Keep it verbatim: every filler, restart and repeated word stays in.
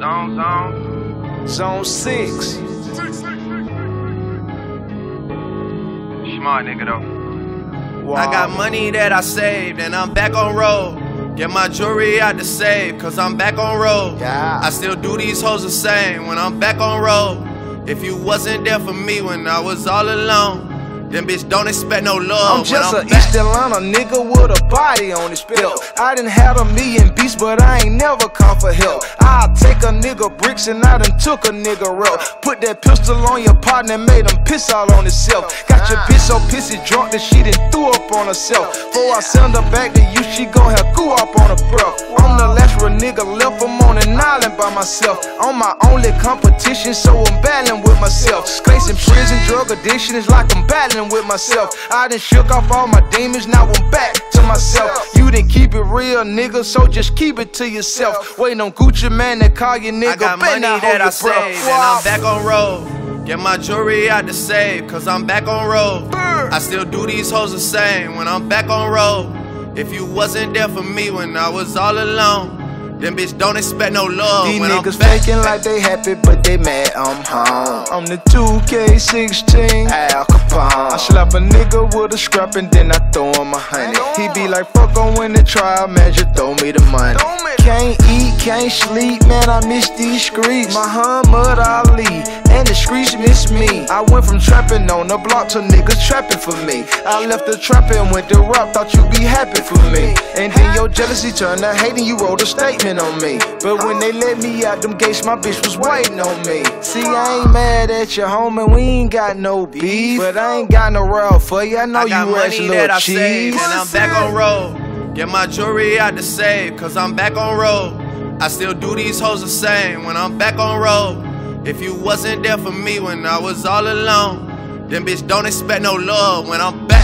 Zone, zone. Zone six. Smart nigga though. Wow. I got money that I saved and I'm back on road. Get my jewelry out the safe, cause I'm back on road. Yeah. I still do these hoes the same when I'm back on road. If you wasn't there for me when I was all alone, then bitch don't expect no love. I'm just when a I'm back. East Atlanta nigga with a body on his belt. I done had a million beats, but I ain't never come for help. I'll take a nigga bricks and I done took a nigga rope. Put that pistol on your partner and made him piss all on himself. Got your bitch so pissy drunk that she done threw up on herself. Before I send her back to you, she gon' have goo up on her breath. I'm the last real nigga left, I'm on an island by myself. I'm my only competition, so I'm battling with myself. Facing prison, drug addiction is like I'm battling with myself. I done shook off all my demons, now I'm back to myself. You didn't keep it real, nigga, so just keep it to yourself. Waiting on Gucci Man to call you nigga. I got better money not that hold I your breath. saved and I'm back on road. Get my jewelry out the safe, cause I'm back on road. I still do these hoes the same when I'm back on road. If you wasn't there for me when I was all alone, then bitch don't expect no love. These when niggas I'm back. faking like they happy, but they mad I'm home. I'm the two K sixteen Al Capone. I slap a nigga with a scrap and then I throw him a honey. He be like, fuck on when the trial, man, just throw me the money. Can't eat, can't sleep, man, I miss these streets. Muhammad Ali, and the streets miss me. I went from trapping on the block to niggas trapping for me. I left the trapping and went to rap, thought you'd be happy for me. And then your jealousy turned to hate and you wrote a statement on me. But when they let me out them gates, my bitch was waiting on me. See, I ain't mad at you, homie, we ain't got no beef. But I ain't got no route for you, I know I got you ass money that I little saved cheese. and I'm back on road. Get my jewelry out the safe, cause I'm back on road. I still do these hoes the same when I'm back on road. If you wasn't there for me when I was all alone, then bitch don't expect no love when I'm back.